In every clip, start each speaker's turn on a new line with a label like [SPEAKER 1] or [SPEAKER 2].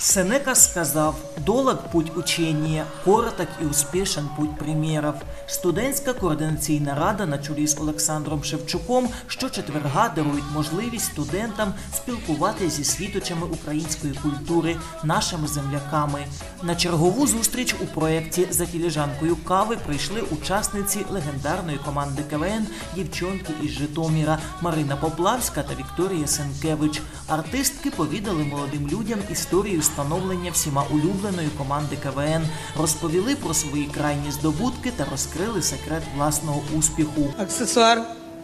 [SPEAKER 1] Сенека сказав: «Долг – путь учения, короток и успешен путь примеров». Студентська координаційна рада на чолі з Олександром Шевчуком щочетверга дарують можливість студентам спілкуватися зі світочами української культури, нашими земляками. На чергову зустріч у проєкті «За філіжанкою кави» прийшли учасниці легендарної команди КВН «Дівчонки із Житомира» Марина Поплавська та Вікторія Сенкевич. Артистки повідали молодим людям історію становлення всіма улюбленої команди КВН, розповіли про свої крайні здобутки та розкрили секрет власного успіху.
[SPEAKER 2] Аксесуар.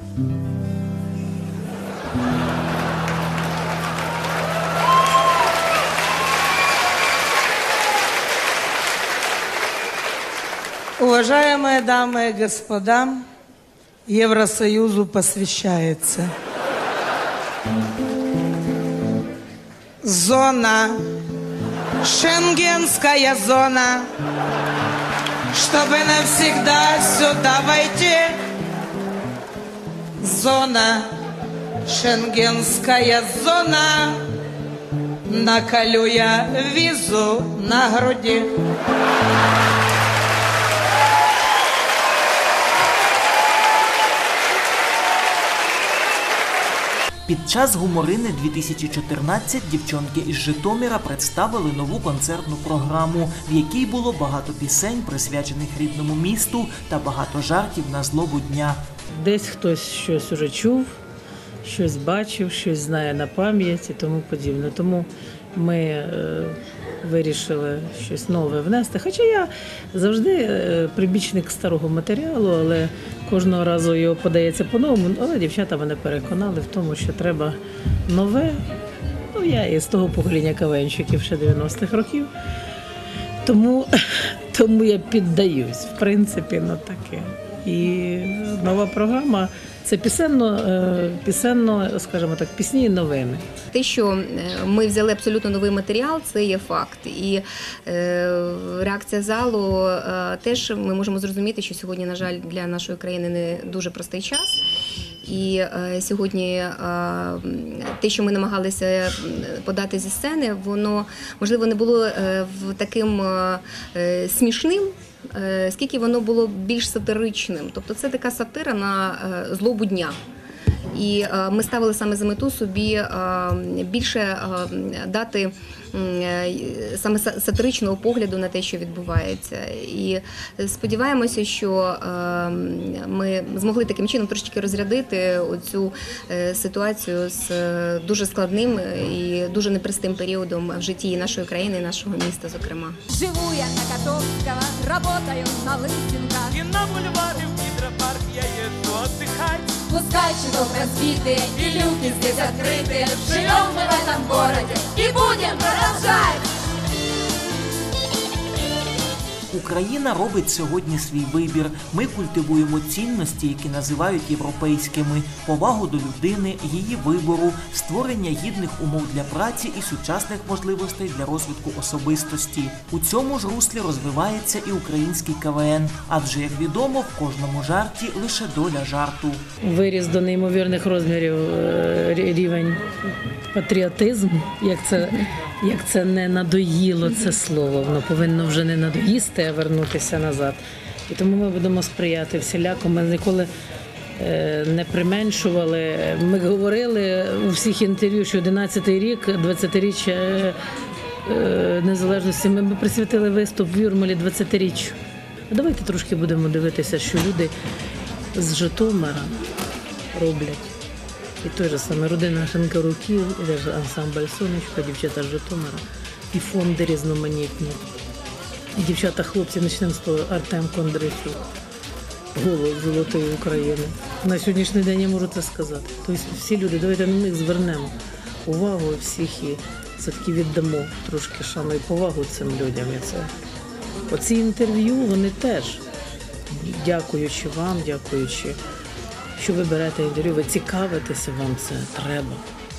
[SPEAKER 2] Уважаемые дамы и господа, Евросоюзу посвящается. Зона, шенгенская зона, чтобы навсегда сюда войти. Зона, шенгенская зона, наколю я визу на груди.
[SPEAKER 1] Під час «Гуморини-2014» дівчонки із Житомира представили нову концертну програму, в якій було багато пісень, присвячених рідному місту, та багато жартів на злобу дня.
[SPEAKER 3] Десь хтось щось уже чув, щось бачив, щось знає на пам'ять і тому подібне. Тому ми вирішили щось нове внести. Хоча я завжди прибічник старого матеріалу, але кожного разу його подається по-новому. Але дівчата мене переконали в тому, що треба нове. Ну, я із того покоління КВНщиків ще 90-х років. Тому я піддаюсь, в принципі, на таке. І нова програма – це пісенно, скажімо так, пісні і новини.
[SPEAKER 4] Те, що ми взяли абсолютно новий матеріал, це є факт. І реакція залу теж ми можемо зрозуміти, що сьогодні, на жаль, для нашої країни не дуже простий час. І сьогодні те, що ми намагалися подати зі сцени, воно, можливо, не було таким смішним, скільки воно було більш сатиричним. Тобто це така сатира на злобу дня. І ми ставили саме за мету собі більше дати саме сатиричного погляду на те, що відбувається. І сподіваємося, що ми змогли таким чином трошки розрядити оцю ситуацію з дуже складним і дуже непростим періодом в житті нашої країни і нашого міста, зокрема.
[SPEAKER 5] Живу я на Котовского, работаю на Лысенко.
[SPEAKER 6] И на бульваре в гидропарк я езжу отдыхать.
[SPEAKER 5] Пускай чуток разбитые и люки здесь открытые. Живем мы в этом городе и будем продолжать.
[SPEAKER 1] Україна робить сьогодні свій вибір. Ми культивуємо цінності, які називають європейськими: повагу до людини, її вибору, створення гідних умов для праці і сучасних можливостей для розвитку особистості. У цьому ж руслі розвивається і український КВН, адже, як відомо, в кожному жарті лише доля жарту.
[SPEAKER 3] Виріс до неймовірних розмірів рівень патріотизму, як це не надоїло це слово, воно повинно вже не надоїсти, а вернутися назад. І тому ми будемо сприяти всіляко. Ми ніколи не применшували. Ми говорили у всіх інтерв'ю, що 11-й рік, 20-річчя незалежності, ми присвятили виступ в Юрмалі 20-річчю. А давайте трошки будемо дивитися, що люди з Житомира роблять. І той же саме родина Шенкаруків, і теж ансамбль «Сонечко», дівчата з Житомира, і фонди різноманітні. І дівчата-хлопці, почнемо з того, Артем Кондрачук, голос Золотої України. На сьогоднішній день я можу це сказати. Тобто всі люди, давайте на них звернемо увагу всіх і все-таки віддамо трошки шану і повагу цим людям. І це. Оці інтерв'ю, вони теж, дякуючи вам, дякуючи, що ви берете інтерв'ю, ви цікавитеся, вам це треба.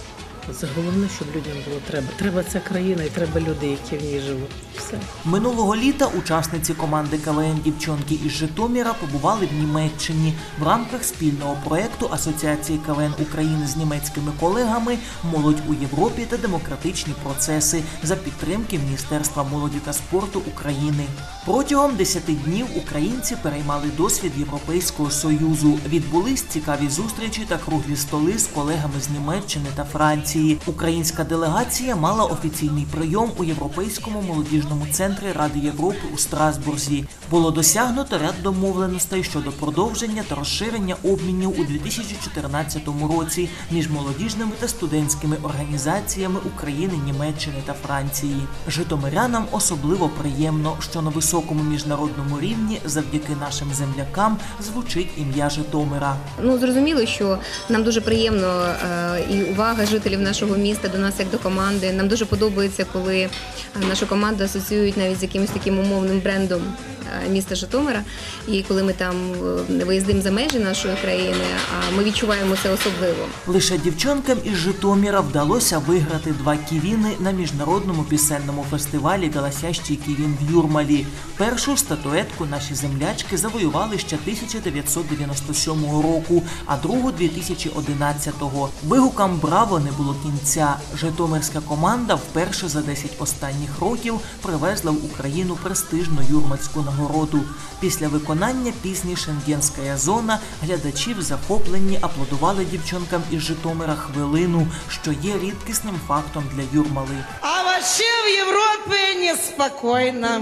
[SPEAKER 3] Це головне, щоб людям було треба. Треба ця країна і треба люди, які в ній живуть. Все.
[SPEAKER 1] Минулого літа учасниці команди КВН «Дівчонки» із Житомира побували в Німеччині в рамках спільного проєкту Асоціації КВН України з німецькими колегами «Молодь у Європі та демократичні процеси» за підтримки Міністерства молоді та спорту України. Протягом 10 днів українці переймали досвід Європейського Союзу. Відбулись цікаві зустрічі та круглі столи з колегами з Німеччини та Франції. Українська делегація мала офіційний прийом у Європейському молодіжному центрі Ради Європи у Страсбурзі. Було досягнуто ряд домовленостей щодо продовження та розширення обмінів у 2014 році між молодіжними та студентськими організаціями України, Німеччини та Франції. Житомирянам особливо приємно, що на високому міжнародному рівні завдяки нашим землякам звучить ім'я Житомира.
[SPEAKER 4] Зрозуміло, що нам дуже приємно і увага жителів нашого міста до нас як до команди. Нам дуже подобається, коли нашу команду асоціюють навіть з якимось таким умовним брендом міста Житомира. І коли ми там виїздимо за межі нашої країни, ми відчуваємо це особливо.
[SPEAKER 1] Лише дівчонкам із Житомира вдалося виграти 2 ківіни на міжнародному пісенному фестивалі «Голосящий ківін» в Юрмалі. Першу статуетку наші землячки завоювали ще 1997 року, а другу – 2011-го. Вигукам «Браво!» не було кінця. Житомирська команда вперше за 10 останніх років привезла в Україну престижну юрмальську нагороду. Після виконання пісні «Шенгенська зона» глядачі в захопленні аплодували дівчонкам із Житомира хвилину, що є рідкісним фактом для Юрмали.
[SPEAKER 2] А вообще в Европе неспокойно.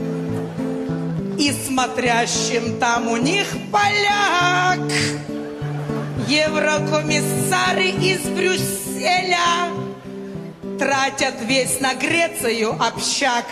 [SPEAKER 2] И смотрящим там у них поляк. Еврокомиссары из Брюсселя тратят весь на Грецию общак.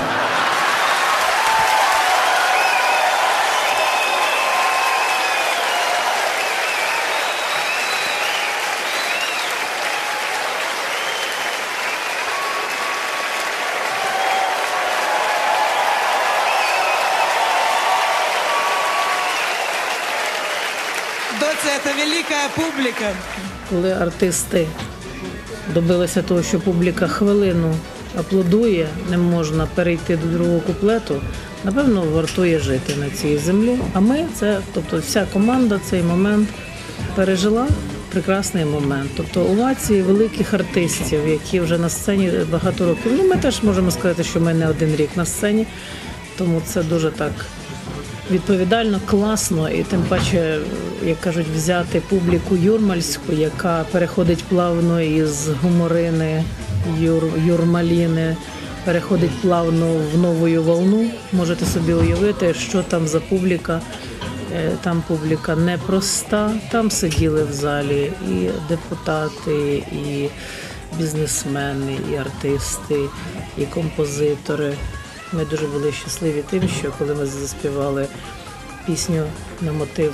[SPEAKER 2] Доця, это великая публика.
[SPEAKER 3] Коли артисти добилися того, що публіка хвилину аплодує, не можна перейти до другого куплету, напевно, вартує жити на цій землі. А ми, тобто вся команда цей момент пережила прекрасний момент. Тобто овації великих артистів, які вже на сцені багато років. Ми теж можемо сказати, що ми не один рік на сцені, тому це дуже так відповідально, класно і тим паче, як кажуть, взяти публіку юрмальську, яка переходить плавно із гуморини, юрмаліни, переходить плавно в нову волну. Можете собі уявити, що там за публіка. Там публіка непроста, там сиділи в залі і депутати, і бізнесмени, і артисти, і композитори. Ми дуже були щасливі тим, що коли ми заспівали пісню на мотив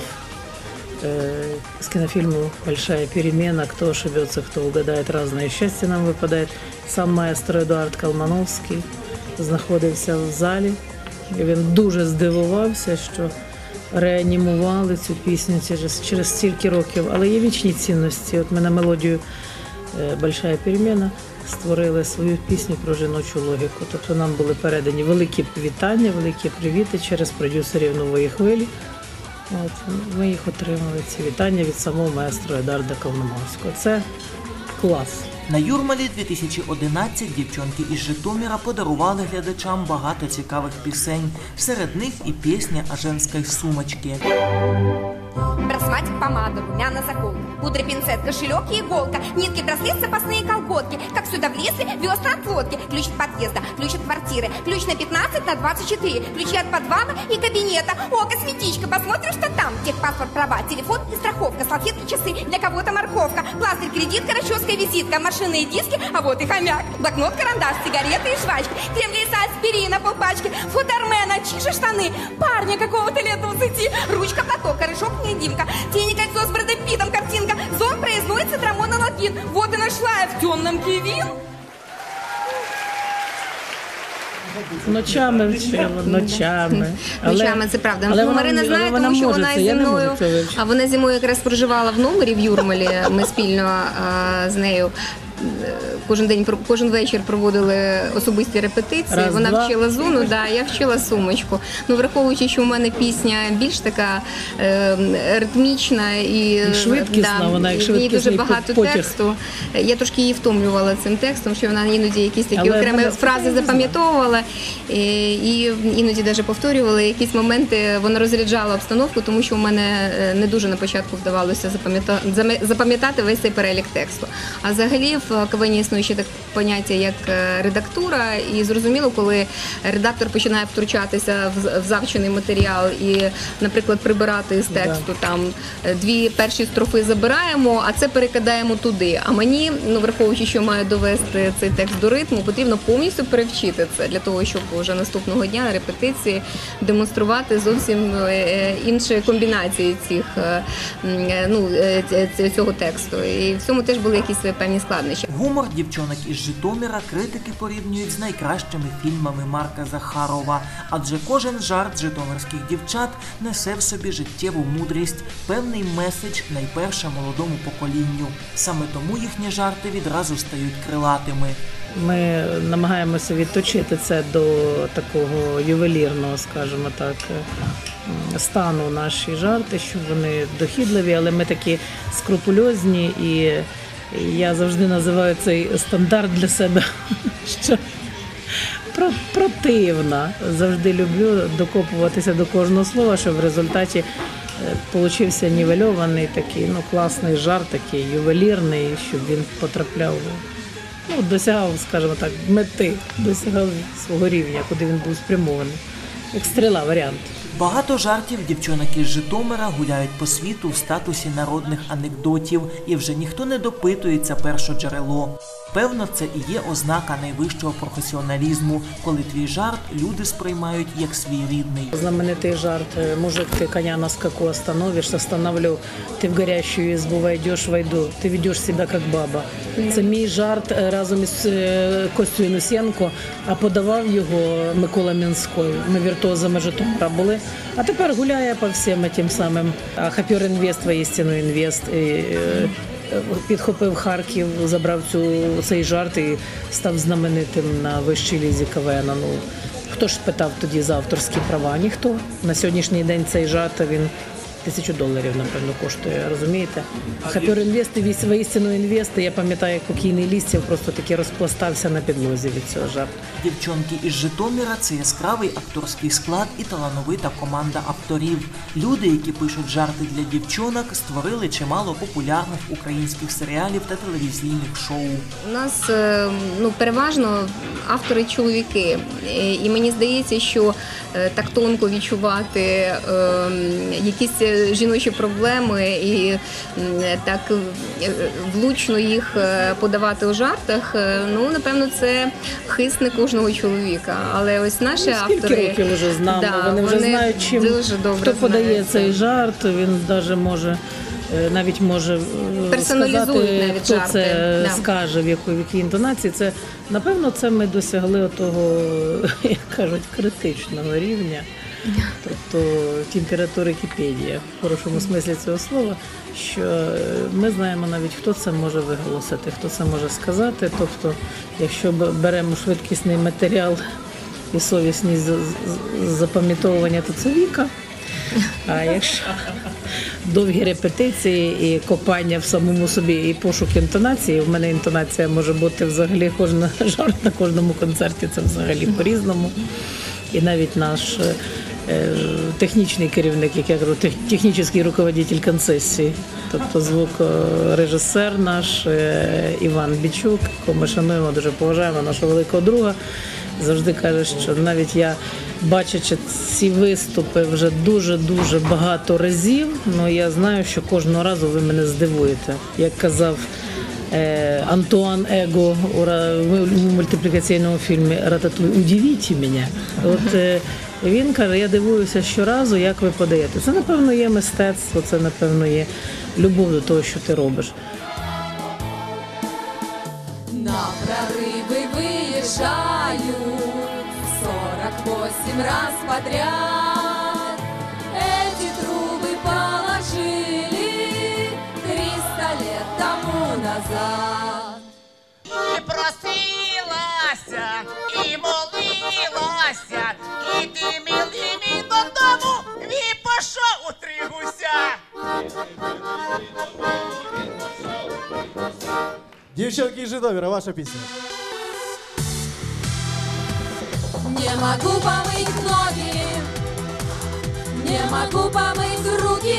[SPEAKER 3] з кінофільму «Большая перемена», «Кто ошибется, кто угадает, разное счастье нам выпадает», сам маестро Едуард Калмановський знаходився в залі. І він дуже здивувався, що реанімували цю пісню через стільки років. Але є вічні цінності. От ми на мелодію «Большая перемена» створили свою пісню про жіночу логіку. Тобто нам були передані великі вітання, великі привіти через продюсерів «Нової хвилі». От, ми їх отримали, ці вітання від самого маестро Едуарда Калмановського. Це клас.
[SPEAKER 1] На Юрмалі 2011 дівчонки із Житомира подарували глядачам багато цікавих пісень. Серед них і пісня о женській сумочці.
[SPEAKER 7] Брасматик, помада, румяна, заколка, пудра, пинцет, кошелек и иголка, нитки, браслет, запасные колготки. Как сюда влезли, весла от лодки, ключ от подъезда, ключ от квартиры, ключ на 15, на 24, ключи от подвала и кабинета. О, косметичка, посмотрим, что там. Техпаспорт, права, телефон и страховка, салфетки, часы, для кого-то морковка, пластырь, кредитка, расческа и визитка, машинные диски, а вот и хомяк, блокнот, карандаш, сигареты и жвачки, крем для лица, аспирина, полпачки, фото Армена, чиши, штаны, парня какого-то лет 20, ручка, платок, корешок, невидимка, тени, кольцо с Брэдом Питтом, картинка, зон, проездной, цитрамон, алакин. Вот и нашла я в темном кивин.
[SPEAKER 3] Ночами вчила, ночами.
[SPEAKER 4] Ночами, це правда. Марина знає, тому що вона зі мною, а вона зимою якраз проживала в номері в Юрмалі, ми спільно з нею кожен вечір проводили особисті репетиції.
[SPEAKER 3] Раз,
[SPEAKER 4] Вона
[SPEAKER 3] два.
[SPEAKER 4] вчила зону, да, я вчила сумочку. Ну, враховуючи, що у мене пісня більш така ритмічна і
[SPEAKER 3] швидкісна, вона як
[SPEAKER 4] і в ній дуже
[SPEAKER 3] швидкісний
[SPEAKER 4] багато
[SPEAKER 3] потяг.
[SPEAKER 4] тексту. Я трошки її втомлювала цим текстом, що вона іноді якісь такі
[SPEAKER 3] Але
[SPEAKER 4] окремі
[SPEAKER 3] мене
[SPEAKER 4] фрази запам'ятовувала і іноді навіть повторювала. Якісь моменти вона розряджала обстановку, тому що у мене не дуже на початку вдавалося запам'ятати весь цей перелік тексту. А взагалі в КВН існує ще таке поняття, як редактура, і зрозуміло, коли редактор починає втручатися в завчений матеріал і, наприклад, прибирати з тексту, там дві перші строфи забираємо, а це перекидаємо туди. А мені, ну, враховуючи, що маю довести цей текст до ритму, потрібно повністю перевчити це для того, щоб вже наступного дня на репетиції демонструвати зовсім інші комбінації цього тексту. І в цьому теж були якісь свої певні складнощі.
[SPEAKER 1] Гумор дівчонок із Житомира критики порівнюють з найкращими фільмами Марка Захарова, адже кожен жарт житомирських дівчат несе в собі життєву мудрість, певний меседж найперше молодому поколінню. Саме тому їхні жарти відразу стають крилатими.
[SPEAKER 3] Ми намагаємося відточити це до такого ювелірного, скажімо так, стану наші жарти, щоб вони дохідливі, але ми такі скрупульозні, і я завжди називаю цей стандарт для себе, що противна. Завжди люблю докопуватися до кожного слова, щоб в результаті получився нівельований такий, ну, класний жарт, такий ювелірний, щоб він потрапляв, ну, досягав, скажімо так, мети, досягав свого рівня, куди він був спрямований. Як стріла, варіант.
[SPEAKER 1] Багато жартів дівчонок із Житомира гуляють по світу в статусі народних анекдотів, і вже ніхто не допитується першоджерело. Певно, це і є ознака найвищого професіоналізму, коли твій жарт люди сприймають як свій рідний.
[SPEAKER 3] Знаменитий жарт «Мужик, ты коня на скаку остановишь, остановлю, ти в горящу избу войдешь, войду, ти ведеш себе як баба». Це мій жарт разом із Костю Інусенко, а подавав його Микола Мінський. Ми віртуозами Житомира були. А тепер гуляє по всім тим самим. А Хопер Інвест, воістину Інвест. Підхопив Харків, забрав цей жарт і став знаменитим на вищій лізі КВН. Ну, хто ж питав тоді за авторські права? Ніхто. На сьогоднішній день цей жарт, він $1000, напевно, коштує, розумієте? А Хопер Інвест і воістину Інвест, я пам'ятаю, як покійний Лістів просто таки розпластався на підлозі від цього жарту.
[SPEAKER 1] Дівчонки із Житомира – це яскравий акторський склад і талановита команда авторів. Люди, які пишуть жарти для дівчонок, створили чимало популярних українських серіалів та телевізійних шоу.
[SPEAKER 4] У нас переважно автори чоловіки, і мені здається, що так тонко відчувати якісь жіночі проблеми і так влучно їх подавати у жартах, ну, напевно, це хист не кожного чоловіка. Але ось наші автори...
[SPEAKER 3] Скільки років вже з нами,
[SPEAKER 4] Да,
[SPEAKER 3] вони вже знають, чим, хто подає цей жарт, він навіть може сказати, хто
[SPEAKER 4] жарти.
[SPEAKER 3] це скаже, в якій інтонації. Це, напевно, це ми досягли того, як кажуть, критичного рівня. Тобто температури кипіння, в хорошому смислі цього слова, що ми знаємо навіть, хто це може виголосити, хто це може сказати. Тобто, якщо беремо швидкісний матеріал і совісність запам'ятовування, то це Віка. А якщо довгі репетиції і копання в самому собі і пошук інтонації, в мене інтонація може бути взагалі, кожен жарт на кожному концерті, це взагалі по-різному. І навіть наш технічний керівник, як я кажу, технічний руководитель концесії, тобто звукорежисер наш Іван Бічук, якого ми шануємо, дуже поважаємо, нашого великого друга, завжди каже, що навіть я, бачачи ці виступи вже дуже-дуже багато разів, ну я знаю, що кожного разу ви мене здивуєте. Як казав Антуан Его в мультиплікаційному фільмі «Рататуй, удивіть мене». От він каже, я дивуюся щоразу, як ви подаєте. Це, напевно, є мистецтво, це, напевно, є любов до того, що ти робиш.
[SPEAKER 5] На прорывы выезжают 48 раз подряд. Эти трубы положили 300 лет тому назад.
[SPEAKER 1] 300
[SPEAKER 8] Девчонки из Житомира, ваша песня.
[SPEAKER 5] Не могу помыть ноги, не могу помыть руки,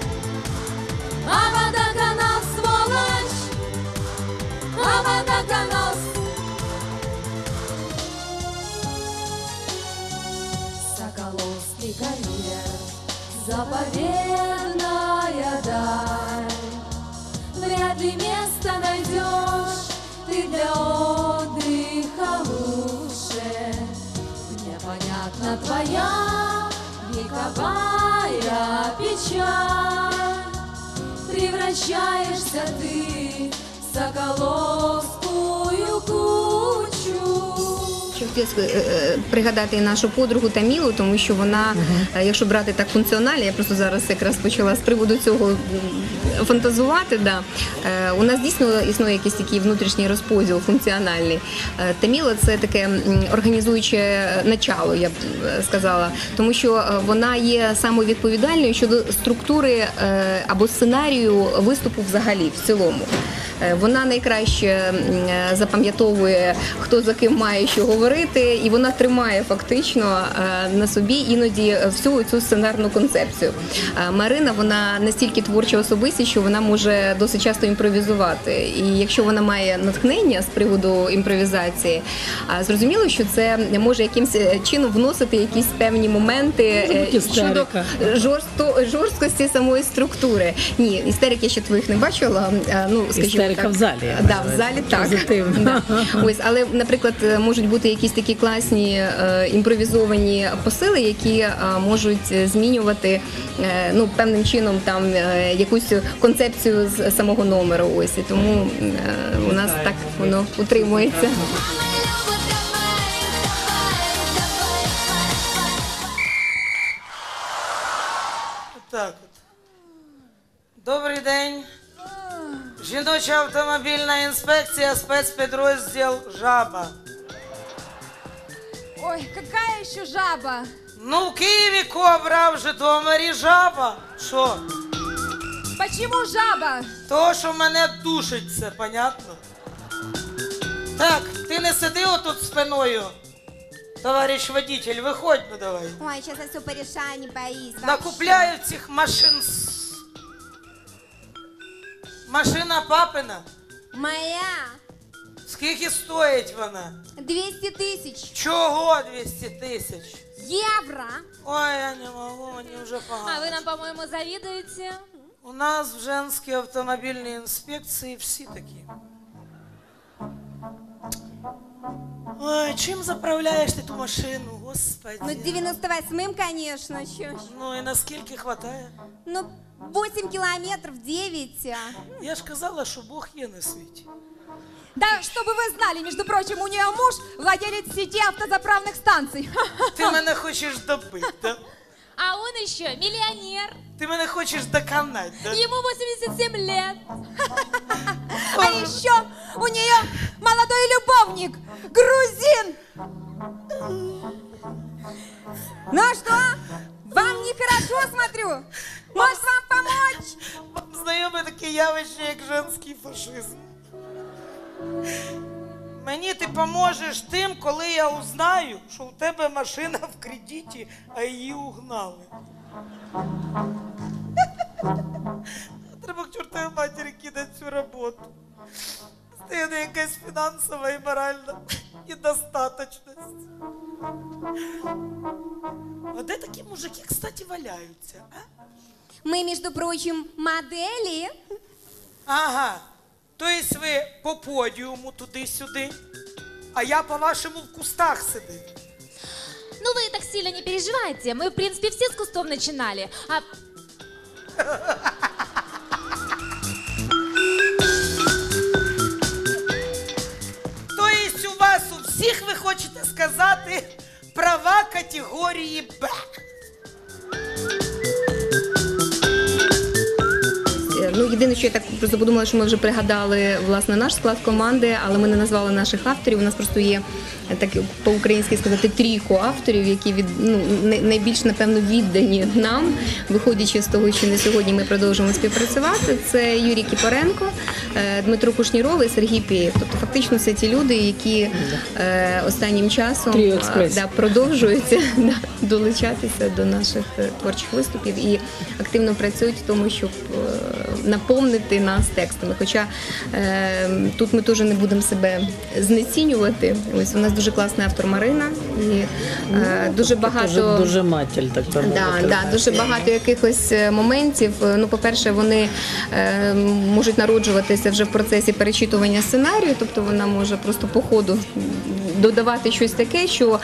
[SPEAKER 5] а водоканал сволочь, а водоканал. Соколовский карьер, заповедная даль. Вряд ли место найдешь ты для отдыха лучше. Мне понятна твоя вековая печаль. Превращаешься ты в соколовскую кучу.
[SPEAKER 4] Хотілося пригадати і нашу подругу Тамілу, тому що вона, якщо брати так функціонально, я просто зараз якраз почала з приводу цього фантазувати. Да. У нас дійсно існує якийсь такий внутрішній розподіл функціональний. Таміла – це таке організуюче начало, я б сказала, тому що вона є самовідповідальною щодо структури або сценарію виступу взагалі, в цілому. Вона найкраще запам'ятовує, хто за ким має що говорити, і вона тримає фактично на собі іноді всю цю сценарну концепцію. Марина, вона настільки творча особистість, що вона може досить часто імпровізувати. І якщо вона має натхнення з приводу імпровізації, зрозуміло, що це може якимось чином вносити якісь певні моменти щодо жорсткості самої структури. Ні, істерик я ще твоїх не бачила. Ну, скажімо,
[SPEAKER 3] в залі.
[SPEAKER 4] Да, в залі так. Да. Ось, але, наприклад, можуть бути якісь такі класні імпровізовані посили, які можуть змінювати певним чином там якусь концепцію з самого номеру. Ось, і тому у нас так воно утримується.
[SPEAKER 2] Так от. Добрий день. Жіноча автомобільна інспекція, спецпідрозділ «Жаба».
[SPEAKER 5] Ой, какая еще жаба?
[SPEAKER 2] Ну, в Києві кобра, а в Житомирі жаба. Що?
[SPEAKER 5] Почему жаба?
[SPEAKER 2] То, що мене душить, це понятно? Так, ти не сиди отут спиною. Товарищ водитель, виходь, ну давай.
[SPEAKER 7] Ой, сейчас я все порешаю, не боись.
[SPEAKER 2] Накупляю цих машин. Машина папина.
[SPEAKER 7] Моя.
[SPEAKER 2] Скільки стоїть вона?
[SPEAKER 7] 200 тысяч.
[SPEAKER 2] Чого 200 тисяч?
[SPEAKER 7] Евро.
[SPEAKER 2] Ой, я не можу, мені вже погано.
[SPEAKER 5] А вы нам, по-моему, завидуете?
[SPEAKER 2] У нас в женській автомобільній інспекції всі такі. Ой, чим заправляєш ти ту машину, господи?
[SPEAKER 7] Ну, 98-м, конечно, чё ж.
[SPEAKER 2] Ну і наскільки хватає?
[SPEAKER 7] Ну, 8 километров, 9.
[SPEAKER 2] Я ж казала, що Бог є на світі.
[SPEAKER 5] Да, чтобы вы знали, между прочим, у нее муж владелец сети автозаправных станций.
[SPEAKER 2] Ти мене хочеш добити, да?
[SPEAKER 5] А он еще миллионер.
[SPEAKER 2] Ти мене хочеш доконати, да?
[SPEAKER 5] Ему 87 лет.
[SPEAKER 7] А еще у нее молодой любовник, грузин. Ну что, вам нехорошо, смотрю? Может, вам помочь?
[SPEAKER 2] Вам знайоме таке явище, як женський фашизм. Мені ти поможеш тим, коли я узнаю, що у тебе машина в кредиті, а її угнали. Треба к чортовій матері кидати цю роботу. Стає якась фінансова і моральна недостаточність. А де такі мужики, кстати, валяються, а?
[SPEAKER 7] Мы, между прочим, модели.
[SPEAKER 2] Ага. Тобто ви по подіуму туди-сюди, а я, по-вашому, в кустах сидив.
[SPEAKER 5] Ну вы так сильно не переживайте. Мы, в принципе, все с кустов начинали. А...
[SPEAKER 2] Тобто у вас у всіх, ви хочете сказати, права категорії Б.
[SPEAKER 4] єдине, що я так просто подумала, що ми вже пригадали власне наш склад команди, але ми не назвали наших авторів. У нас просто є, так по-українськи сказати, трійко авторів, які найбільш, напевно, віддані нам, виходячи з того, що на сьогодні ми продовжуємо співпрацювати. Це Юрій Кіпаренко, Дмитро Кушніров і Сергій Пєєв. Тобто фактично це ті люди, які останнім часом продовжують долучатися до наших творчих виступів і активно працюють в тому, щоб наповнити нас текстами. Хоча тут ми теж не будемо себе знецінювати. Ось у нас дуже класний автор Марина і дуже багато
[SPEAKER 3] дуже матіль, так
[SPEAKER 4] дуже багато якихось моментів. Ну, по-перше, вони можуть народжуватися вже в процесі перечитування сценарію, тобто вона може просто по ходу додавати щось таке, що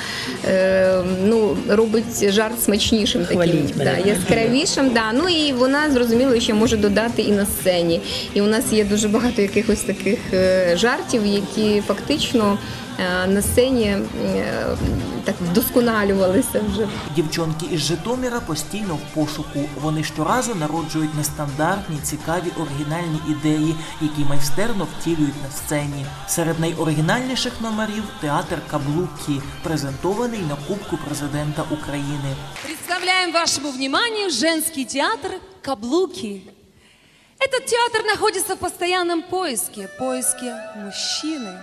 [SPEAKER 4] робить жарт смачнішим, таким яскравішим. Ну і вона, зрозуміло, ще може додати і на сцені. І у нас є дуже багато якихось таких жартів, які фактично на сцені так вдосконалювалися вже.
[SPEAKER 1] Дівчонки із Житомира постійно в пошуку. Вони щоразу народжують нестандартні, цікаві, оригінальні ідеї, які майстерно втілюють на сцені. Серед найоригінальніших номерів театр «Каблуки», презентований на Кубку президента України.
[SPEAKER 5] Представляем вашему вниманию женский театр «Каблуки». Этот театр находится в постоянном поиске мужчины.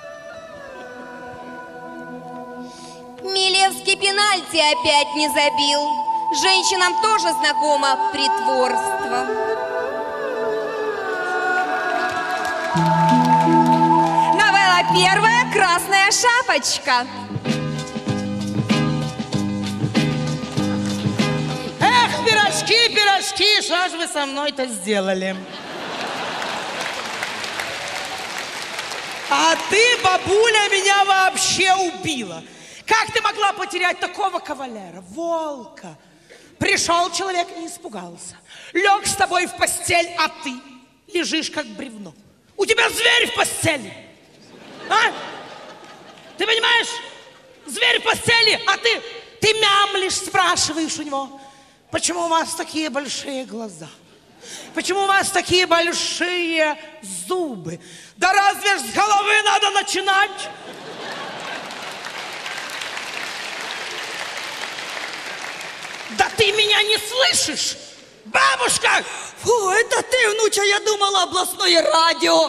[SPEAKER 7] Милевский пенальти опять не забил. Женщинам тоже знакомо притворство. Новелла первая «Красная шапочка».
[SPEAKER 2] Эх, пирожки, пирожки, что же вы со мной-то сделали? А ты, бабуля, меня вообще убила. Как ты могла потерять такого кавалера, волка? Пришел человек, не испугался. Лег с тобой в постель, а ты лежишь как бревно. У тебя зверь в постели. А? Ты понимаешь? Зверь в постели, а ты мямлишь, спрашиваешь у него. Почему у вас такие большие глаза? Почему у вас такие большие зубы? Да разве ж с головы надо начинать? Да ты меня не слышишь, бабушка!
[SPEAKER 9] Фу, это ты, внуча, я думала, областное радио.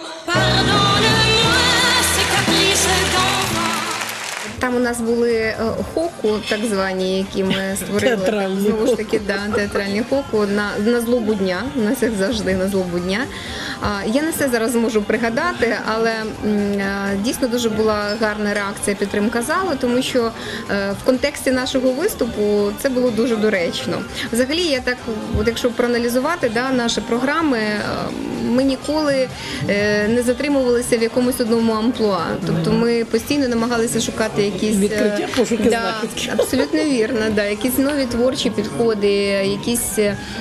[SPEAKER 4] Там у нас були хоку, так звані, які ми створили.
[SPEAKER 3] Театральні
[SPEAKER 4] Знову ж таки, театральні хоку на злобу дня. У нас їх завжди на злобу дня. Я не все зараз можу пригадати, але дійсно дуже була гарна реакція, підтримка залу, тому що в контексті нашого виступу це було дуже доречно. Взагалі, я так, якщо проаналізувати наші програми, ми ніколи не затримувалися в якомусь одному амплуа. Тобто ми постійно намагалися шукати якісь
[SPEAKER 3] відкриття, пошуки знахідки.
[SPEAKER 4] Абсолютно вірно, якісь нові творчі підходи, якісь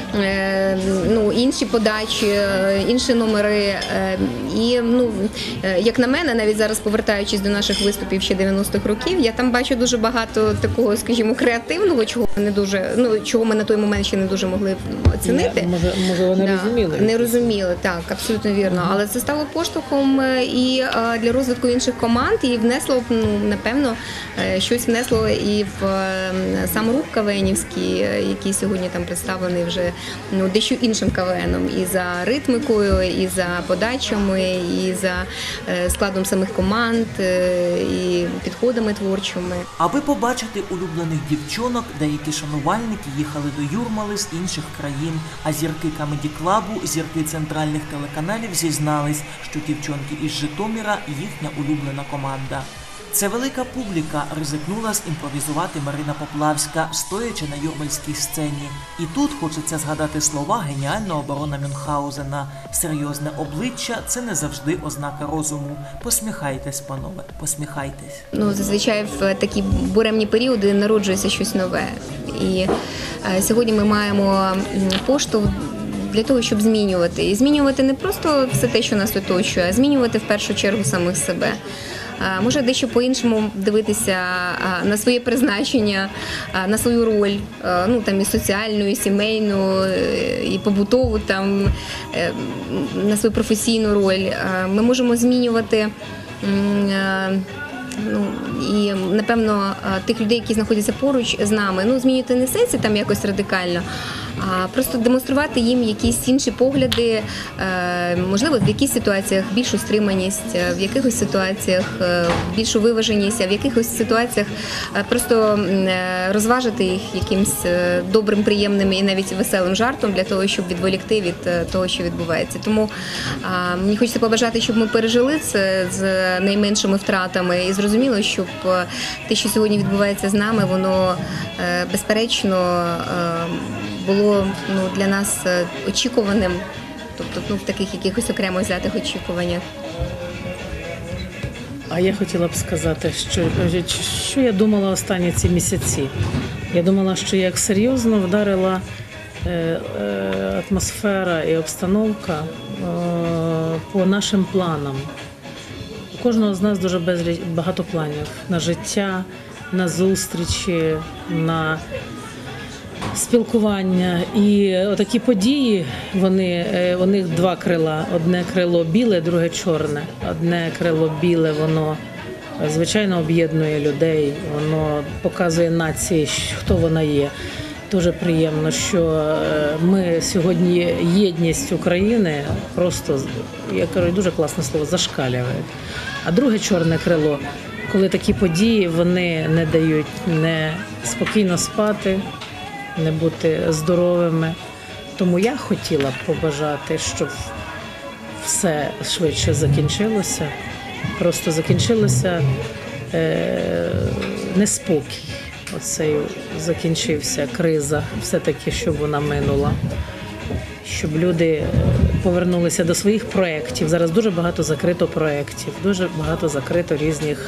[SPEAKER 4] інші подачі, інші номери. І, як на мене, навіть зараз повертаючись до наших виступів ще 90-х років, я там бачу дуже багато такого, скажімо, креативного, чого ми на той момент ще не дуже могли оцінити.
[SPEAKER 3] Може, ви не розуміли?
[SPEAKER 4] Не розуміли, так, абсолютно вірно. Але це стало поштовхом і для розвитку інших команд, і внесло, напевно, щось внесло і в сам рух КВНівський, який сьогодні там представлений вже дещо іншим КВНом. І за ритмикою, і за подачами, і за складом самих команд, і підходами творчими.
[SPEAKER 1] Аби побачити улюблених дівчонок, деякі шанувальники їхали до Юрмали з інших країн, а зірки Камеді-клабу, зірки центральних телеканалів зізнались, що дівчонки із Житомира – їхня улюблена команда. Це велика публіка ризикнула зімпровізувати Марина Поплавська, стоячи на юрмальській сцені. І тут хочеться згадати слова геніального барона Мюнхгаузена. Серйозне обличчя – це не завжди ознака розуму. Посміхайтесь, панове, посміхайтесь.
[SPEAKER 4] Зазвичай в такі буремні періоди народжується щось нове. І сьогодні ми маємо поштовх для того, щоб змінювати. І змінювати не просто все те, що нас оточує, а змінювати в першу чергу самих себе. може дещо по-іншому дивитися на своє призначення, на свою роль, ну там і соціальну, і сімейну, і побутову, там на свою професійну роль. Ми можемо змінювати. Ну, і, напевно, тих людей, які знаходяться поруч з нами, ну, змінювати не в сенсі там якось радикально, а просто демонструвати їм якісь інші погляди, можливо, в якихось ситуаціях більшу стриманість, в якихось ситуаціях більшу виваженість, а в якихось ситуаціях просто розважити їх якимсь добрим, приємним і навіть веселим жартом для того, щоб відволікти від того, що відбувається. Тому мені хочеться побажати, щоб ми пережили це з найменшими втратами і зрозуміло, щоб те, що сьогодні відбувається з нами, воно безперечно було для нас очікуваним, тобто в таких якихось окремо взятих очікуваннях.
[SPEAKER 3] А я хотіла б сказати, що я думала останні ці місяці. Я думала, що як серйозно вдарила атмосфера і обстановка по нашим планам. У кожного з нас дуже багато планів на життя, на зустрічі, на спілкування. І отакі події, у них два крила. Одне крило біле, друге чорне. Одне крило біле, воно, звичайно, об'єднує людей, воно показує нації, хто вона є. Дуже приємно, що ми сьогодні єдність України просто, я кажу, дуже класне слово, зашкалює. А друге чорне крило, коли такі події, вони не дають не спокійно спати, не бути здоровими. Тому я хотіла б побажати, щоб все швидше закінчилося. Просто закінчилося неспокій. Оцей закінчився криза, все-таки, щоб вона минула. Щоб люди повернулися до своїх проєктів. Зараз дуже багато закрито проєктів, дуже багато закрито різних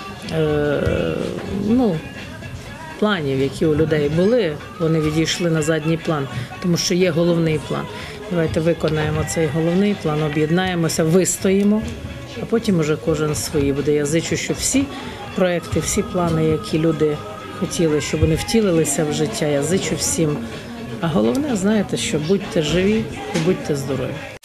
[SPEAKER 3] планів, які у людей були, вони відійшли на задній план, тому що є головний план. Давайте виконаємо цей головний план, об'єднаємося, вистоїмо, а потім уже кожен свої буде. Я зичу, щоб всі проєкти, всі плани, які люди хотіли, щоб вони втілилися в життя, я зичу всім. А головне, знаєте, що будьте живі і будьте здорові.